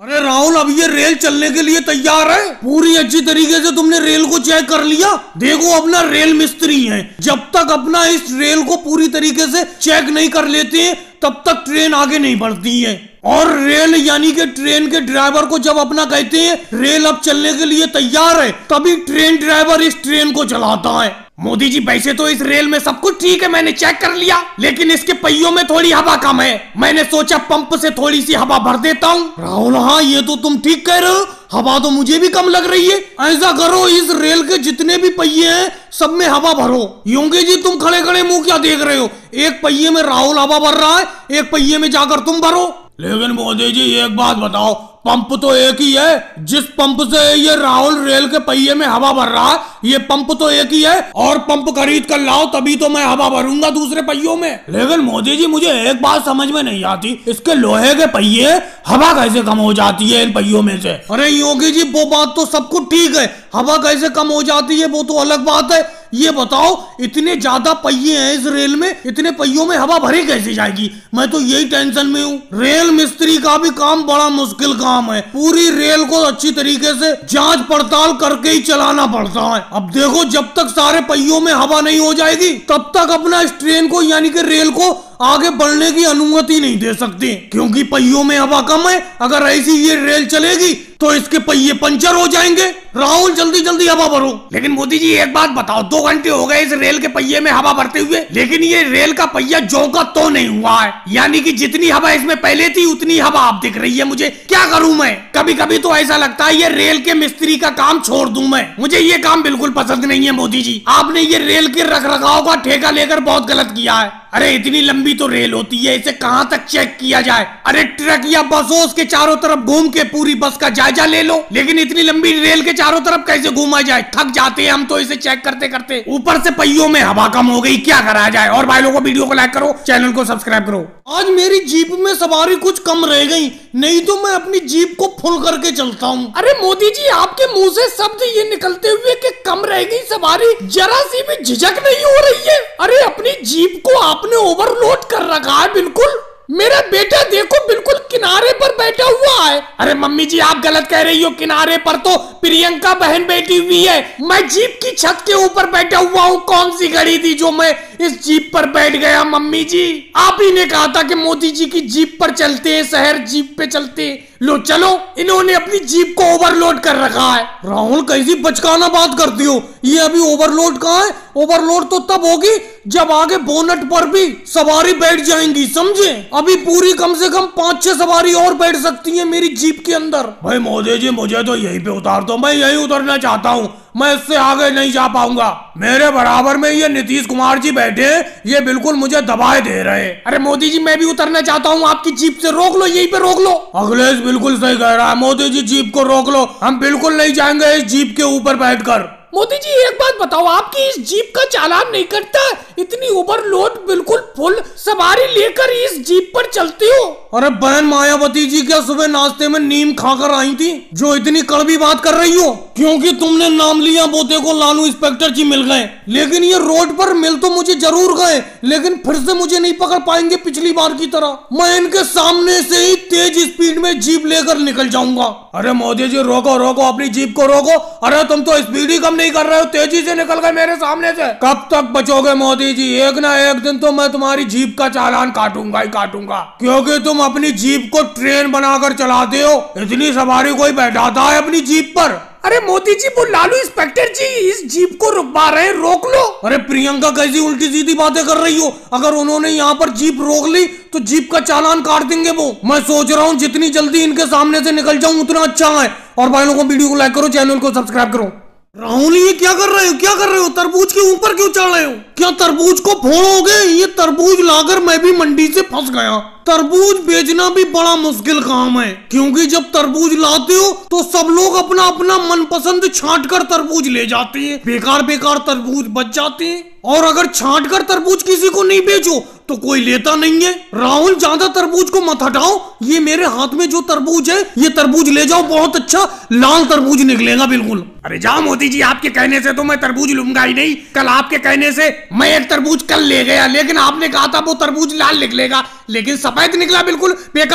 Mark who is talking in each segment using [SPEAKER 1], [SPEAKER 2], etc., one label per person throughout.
[SPEAKER 1] अरे राहुल, अब ये रेल चलने के लिए तैयार है। पूरी अच्छी तरीके से तुमने रेल को चेक कर लिया। देखो, अपना रेल मिस्त्री है, जब तक अपना इस रेल को पूरी तरीके से चेक नहीं कर लेते हैं तब तक ट्रेन आगे नहीं बढ़ती है। और रेल यानी कि ट्रेन के ड्राइवर को जब अपना कहते हैं रेल अब चलने के लिए तैयार है, तभी ट्रेन ड्राइवर इस ट्रेन को चलाता है। मोदी जी, वैसे तो इस रेल में सब कुछ ठीक है, मैंने चेक कर लिया, लेकिन इसके पहियों में थोड़ी हवा कम है। मैंने सोचा पंप से थोड़ी सी हवा भर देता हूँ। राहुल, हाँ ये तो तुम ठीक कह रहे हो, हवा तो मुझे भी कम लग रही है। ऐसा करो, इस रेल के जितने भी पहिए हैं सब में हवा भरो। योगी जी, तुम खड़े खड़े मुंह क्या देख रहे हो? एक पहिए में राहुल हवा भर रहा है, एक पहिए में जाकर तुम भरो। लेकिन मोदी जी एक बात बताओ, पंप तो एक ही है, जिस पंप से ये राहुल रेल के पहिए में हवा भर रहा है ये पंप तो एक ही है, और पंप खरीद कर लाओ तभी तो मैं हवा भरूंगा दूसरे पहियों में। लेकिन मोदी जी मुझे एक बात समझ में नहीं आती, इसके लोहे के पहिए हवा कैसे कम हो जाती है इन पहियों में से? अरे योगी जी, वो बात तो सब कुछ ठीक है, हवा कैसे कम हो जाती है वो तो अलग बात है। ये बताओ, इतने ज्यादा पहिए हैं इस रेल में, इतने पहियों में हवा भरी कैसे जाएगी? मैं तो यही टेंशन में हूँ। रेल मिस्त्री का भी काम बड़ा मुश्किल काम है, पूरी रेल को अच्छी तरीके से जांच पड़ताल करके ही चलाना पड़ता है। अब देखो, जब तक सारे पहियों में हवा नहीं हो जाएगी तब तक अपना इस ट्रेन को यानी कि रेल को आगे बढ़ने की अनुमति नहीं दे सकते, क्योंकि पहियों में हवा कम है। अगर ऐसी ये रेल चलेगी तो इसके पहिए पंचर हो जाएंगे। राहुल, जल्दी जल्दी हवा भरो। लेकिन मोदी जी एक बात बताओ, 2 घंटे हो गए इस रेल के पहिए में हवा भरते हुए, लेकिन ये रेल का पहिया जो का तो नहीं हुआ है। यानी कि जितनी हवा इसमें पहले थी उतनी हवा अब दिख रही है मुझे। क्या करूं मैं? कभी कभी तो ऐसा लगता है ये रेल के मिस्त्री का काम छोड़ दूं मैं। मुझे ये काम बिल्कुल पसंद नहीं है मोदी जी। आपने ये रेल के रखरखाव का ठेका लेकर बहुत गलत किया है। अरे इतनी लंबी तो रेल होती है, इसे कहां तक चेक किया जाए? अरे ट्रक या बसों के चारों तरफ घूम के पूरी बस का जायजा ले लो, लेकिन इतनी लंबी रेल के चारों तरफ कैसे घूमा जाए? थक जाते हैं हम तो इसे चेक करते करते। ऊपर से पहियों में हवा कम हो गई, क्या करा जाए? और भाई लोगों को वीडियो को लाइक करो, चैनल को सब्सक्राइब करो। आज मेरी जीप में सवारी कुछ कम रह गई, नहीं तो मैं अपनी जीप को फुल करके चलता हूँ।
[SPEAKER 2] अरे मोदी जी, आपके मुंह से शब्द ये निकलते हुए कि कम रह गई सवारी, जरा सी भी झिझक नहीं हो रही है? अरे अपनी जीप को आपने ओवरलोड कर रखा है बिल्कुल। मेरा बेटा देखो बिल्कुल किनारे पर बैठा हुआ है। अरे मम्मी जी, आप गलत कह रही हो, किनारे पर तो प्रियंका बहन बैठी हुई है। मैं जीप की छत के ऊपर बैठा हुआ हूँ। कौन सी घड़ी थी जो मैं इस जीप पर बैठ गया? मम्मी जी, आप ही ने कहा था कि मोदी जी की जीप पर चलते हैं, शहर जीप पे चलते। लो चलो, इन्होंने अपनी जीप को ओवरलोड कर रखा है।
[SPEAKER 1] राहुल, कैसी बचकाना बात करती हो? ये अभी ओवरलोड कहाँ है? ओवरलोड तो तब होगी जब आगे बोनट पर भी सवारी बैठ जाएंगी, समझे? अभी पूरी कम से कम 5-6 सवारी और बैठ सकती है मेरी जीप के अंदर। भाई मोदी जी, मुझे तो यहीं पे उतार दो, मैं यहीं उतरना चाहता हूँ, मैं इससे आगे नहीं जा पाऊंगा। मेरे बराबर में ये नीतीश कुमार जी बैठे, ये बिल्कुल मुझे दबाए दे रहे।
[SPEAKER 2] अरे मोदी जी, मैं भी उतरना चाहता हूँ, आपकी जीप से रोक लो, यहीं पे रोक लो।
[SPEAKER 1] अखिलेश बिल्कुल सही कह रहा है, मोदी जी जीप को रोक लो, हम बिल्कुल नहीं जाएंगे इस जीप के ऊपर बैठकर।
[SPEAKER 2] मोदी जी एक बात बताओ, आपकी इस जीप का चालान नहीं कटता? इतनी ओवरलोड बिल्कुल फुल सवारी लेकर इस जीप पर चलते हो?
[SPEAKER 1] अरे बहन मायावती जी, क्या सुबह नाश्ते में नीम खाकर आई थी जो इतनी कड़वी बात कर रही हो? क्योंकि तुमने नाम लिया बोते को लालू इंस्पेक्टर जी मिल गए, लेकिन ये रोड पर मिल तो मुझे जरूर गए, लेकिन फिर से मुझे नहीं पकड़ पाएंगे पिछली बार की तरह। मैं इनके सामने से ही तेज स्पीड में जीप लेकर निकल जाऊंगा। अरे मोदी जी, रोको रोको, अपनी जीप को रोको। अरे तुम तो स्पीड ही कम नहीं कर रहे हो, तेजी से निकल गए मेरे सामने से। कब तक बचोगे मोदी जी? एक ना एक दिन तो मैं तुम्हारी जीप का चालान काटूंगा ही काटूंगा, क्योंकि तुम अपनी जीप को ट्रेन बनाकर चलाते हो। इतनी सवारी कोई बैठाता है अपनी जीप पर?
[SPEAKER 2] अरे मोदी जी, वो लालू इंस्पेक्टर जी इस जीप को रुकवा रहे हैं, रोक लो।
[SPEAKER 1] अरे प्रियंका, कैसी उल्टी सीधी बातें कर रही हो? अगर उन्होंने यहाँ पर जीप रोक ली तो जीप का चालान काट देंगे वो। मैं सोच रहा हूँ जितनी जल्दी इनके सामने से निकल जाऊं उतना अच्छा है। और भाई लोगों को वीडियो को लाइक करो, चैनल को सब्सक्राइब करो। राहुल, ये क्या कर रहे हो? क्या कर रहे हो? तरबूज के ऊपर क्यों चढ़ रहे हो? क्या तरबूज को फोड़ोगे? ये तरबूज लाकर मैं भी मंडी से फंस गया। तरबूज बेचना भी बड़ा मुश्किल काम है, क्योंकि जब तरबूज लाते हो तो सब लोग अपना अपना मनपसंद छांट कर तरबूज ले जाते हैं, बेकार बेकार तरबूज बच जाते हैं। और अगर छांट कर तरबूज किसी को नहीं बेचो तो कोई लेता नहीं है। राहुल, ज्यादा तरबूज को मत हटाओ, ये मेरे हाथ में जो तरबूज है ये तरबूज ले जाओ, बहुत अच्छा लाल तरबूज निकलेगा बिल्कुल।
[SPEAKER 2] अरे जाओ मोदी जी, आपके कहने से तो मैं तरबूज लूंगा ही नहीं। कल आपके कहने से मैं एक तरबूज कल ले गया, लेकिन आपने कहा था वो तरबूज लाल निकलेगा, लेकिन सफेद निकला, बिल्कुल बेकार।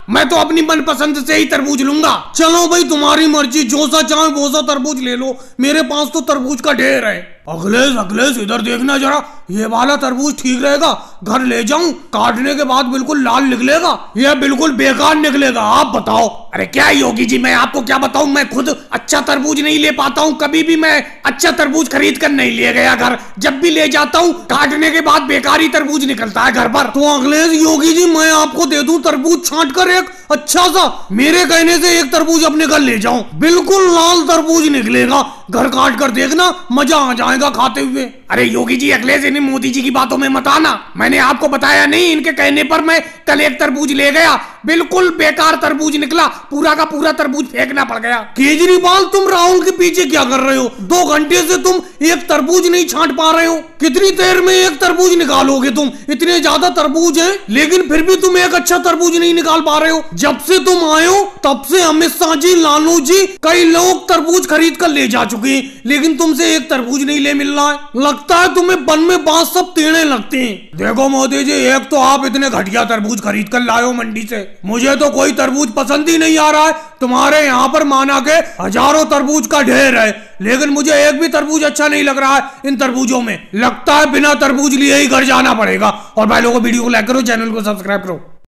[SPEAKER 1] मैं तो अपनी मनपसंद से ही तरबूज लूंगा। चलो भाई तुम्हारी मर्जी, जो सा चाहे वो सा तरबूज ले लो, मेरे पास तो तरबूज का ढेर है। अखिलेश अखिलेश इधर देखना जरा, ये वाला तरबूज ठीक रहेगा, घर ले जाऊं, काटने के बाद बिल्कुल लाल निकलेगा, यह बिल्कुल बेकार निकलेगा, आप बताओ। अरे क्या योगी जी, मैं आपको क्या बताऊं, मैं खुद अच्छा तरबूज नहीं ले पाता हूं, कभी भी मैं अच्छा तरबूज खरीद कर नहीं ले गया घर, जब भी ले जाता हूं काटने के बाद बेकार ही तरबूज निकलता है घर पर। तो अखिलेश योगी जी मैं आपको दे दूं तरबूज छांट कर एक अच्छा सा, मेरे कहने से एक तरबूज अपने घर ले जाऊं, बिल्कुल लाल तरबूज निकलेगा, घर काट कर देखना मजा आ जाएगा खाते हुए। अरे योगी जी अखिलेश इन्हें मोदी जी की बातों में मत आना, मैंने आपको बताया नहीं, इनके कहने पर मैं कल एक तरबूज ले गया, बिल्कुल बेकार तरबूज निकला, पूरा का पूरा तरबूज फेंकना पड़ गया। केजरीवाल तुम राहुल के पीछे क्या कर रहे हो, 2 घंटे से तुम एक तरबूज नहीं छांट पा रहे हो, कितनी देर में एक तरबूज निकालोगे तुम, इतने ज्यादा तरबूज हैं लेकिन फिर भी तुम एक अच्छा तरबूज नहीं निकाल पा रहे हो। जब से तुम आए हो तब से अमित शाह जी, लालू जी, कई लोग तरबूज खरीद कर ले जा चुके हैं, लेकिन तुमसे एक तरबूज नहीं ले मिल रहा है, लगता है तुम्हें बन में बांस सब टेढ़े लगते हैं। देखो मोदी जी, एक तो आप इतने घटिया तरबूज खरीद कर लाए हो मंडी से, मुझे तो कोई तरबूज पसंद ही नहीं आ रहा है, तुम्हारे यहाँ पर माना के हजारों तरबूज का ढेर है, लेकिन मुझे एक भी तरबूज अच्छा नहीं लग रहा है इन तरबूजों में, लगता है बिना तरबूज लिए ही घर जाना पड़ेगा। और भाई लोगों वीडियो को लाइक करो, चैनल को सब्सक्राइब करो।